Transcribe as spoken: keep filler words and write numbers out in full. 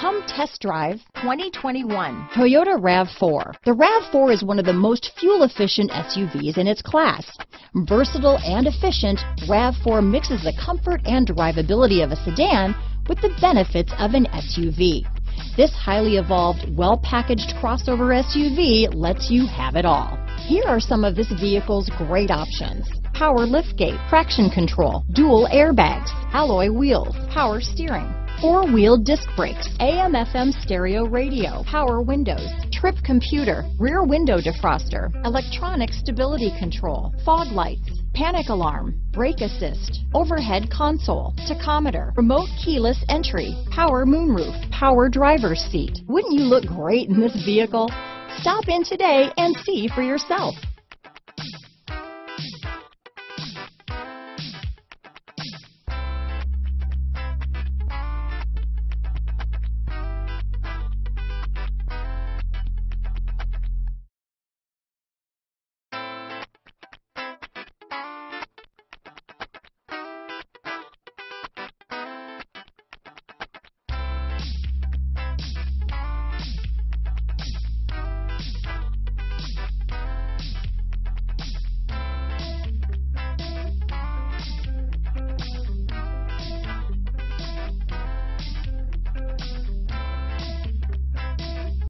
Come test drive twenty twenty-one Toyota RAV four. The RAV four is one of the most fuel-efficient S U Vs in its class. Versatile and efficient, RAV four mixes the comfort and drivability of a sedan with the benefits of an S U V. This highly evolved, well-packaged crossover S U V lets you have it all. Here are some of this vehicle's great options: power liftgate, traction control, dual airbags, alloy wheels, power steering, four-wheel disc brakes, A M F M stereo radio, power windows, trip computer, rear window defroster, electronic stability control, fog lights, panic alarm, brake assist, overhead console, tachometer, remote keyless entry, power moonroof, power driver's seat. Wouldn't you look great in this vehicle? Stop in today and see for yourself.